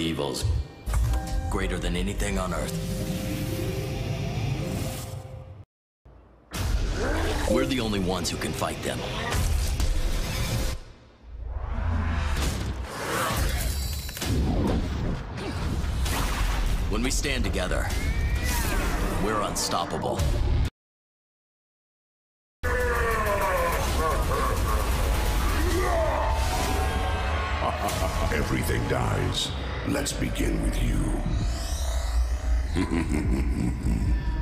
evils greater than anything on Earth. We're the only ones who can fight them. When we stand together, we're unstoppable. Everything dies. Let's begin with you.